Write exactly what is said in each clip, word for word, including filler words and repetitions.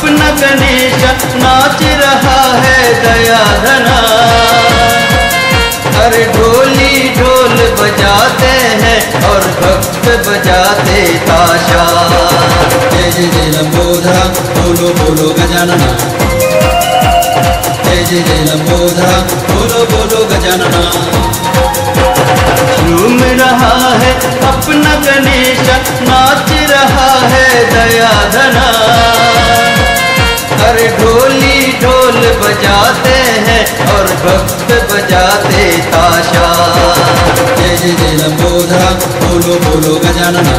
अपना गणेश नाच रहा है दयाधना। अरे ढोली ढोल बजाते हैं और भक्त बजाते ताशा। जय जय जय लंबोदरा बोलो बोलो गजानना। जय जय जय लंबोदरा बोलो बोलो गजानना। झूम रहा है अपना गणेश नाच रहा है दयाधना। अरे ढोली ढोल बजाते हैं और भक्त बजाते ताशा। जय जय जय लंबोदरा बोलो बोलो गजानना।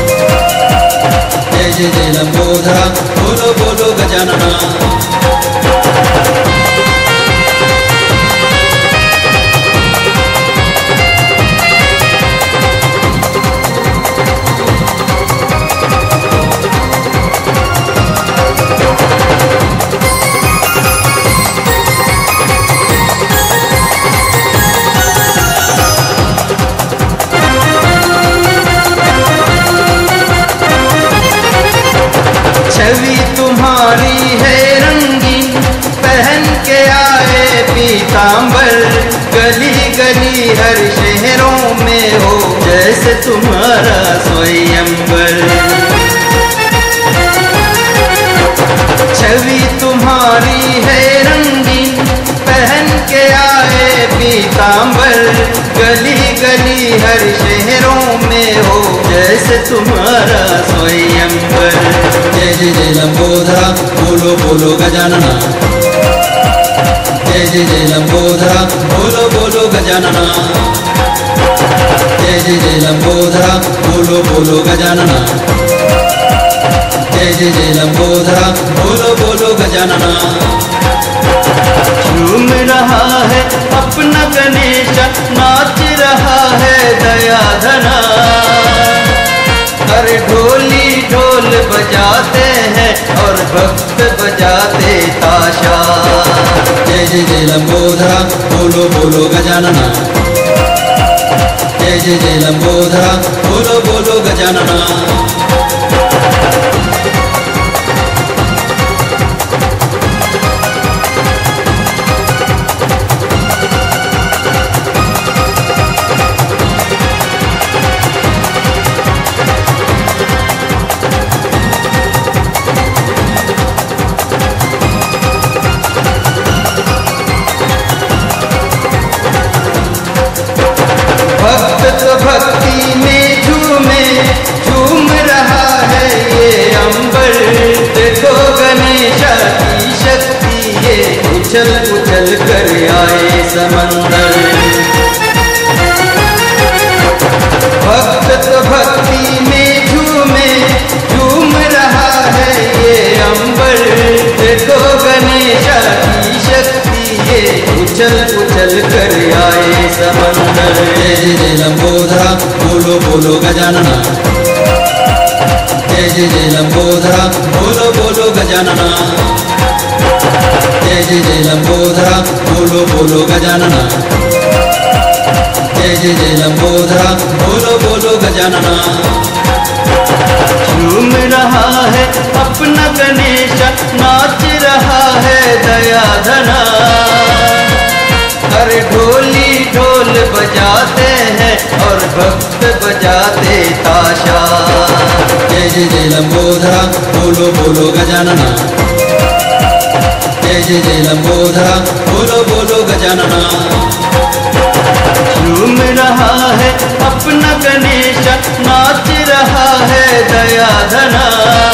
जय जय जय लंबोदरा बोलो बोलो गजानना। छवि तुम्हारी है रंगीन पहन के आए पीतांबर। गली गली हर शहरों में हो जैसे तुम्हारा स्वयंवर। छवि तुम्हारी है रंगीन पहन के आए पीतांबर। गली गली हर शहरों में हो जैसे तुम्हारा स्वयंवर। जय जय जय लंबोदरा बोलो बोलो गजानना। जय जय जय लंबोदरा बोलो बोलो गजानना। जय जय जय लंबोदरा बोलो बोलो गजानना। जय जय जय लंबोदरा बोलो बोलो गजानना। झूम रहा है अपना गणेश नाच रहा है दयाधना। अरे ढोली ढोल बजाते हैं और भक्त बजाते ताशा। जय जय जय लंबोदरा बोलो बोलो गजानना। जय जय जय लंबोदरा बोलो बोलो गजानना। भक्त तो भक्ति में झूमे झूम रहा है ये अंबर। देखो गणेश की शक्ति ये उछल उछल कर आए समंदर। भक्त तो भक्ति में झूमे झूम रहा है ये अंबर। देखो गणेश की शक्ति ये उछल उछल कर आए समंदर। जय जय जय लंबोदरा बोलो बोलो गजानना। जय जय जय लंबोदरा बोलो बोलो गजानना। जय जय जय लंबोदरा बोलो बोलो गजानना। जय जय जय लंबोदरा बोलो बोलो गजानना। झूम रहा है अपना गणेश नाच रहा है दयाधना। अरे ढोली ढोल बजाते हैं और भक्त बजाते ताशा। जय जय जय लंबोदरा बोलो बोलो गजानना। जय जय जय लंबोदरा बोलो बोलो गजानना। झूम रहा है अपना गणेश नाच रहा है दयाधना।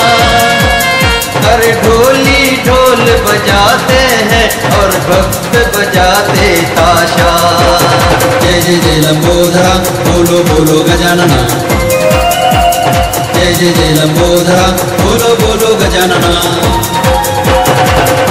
अरे ढोली ढोल बजाते हैं और भक्त बजाते ताशा। जय जय जय लंबोदरा बोलो बोलो गजानना। जय जय जय लंबोदरा बोलो बोलो गजानना।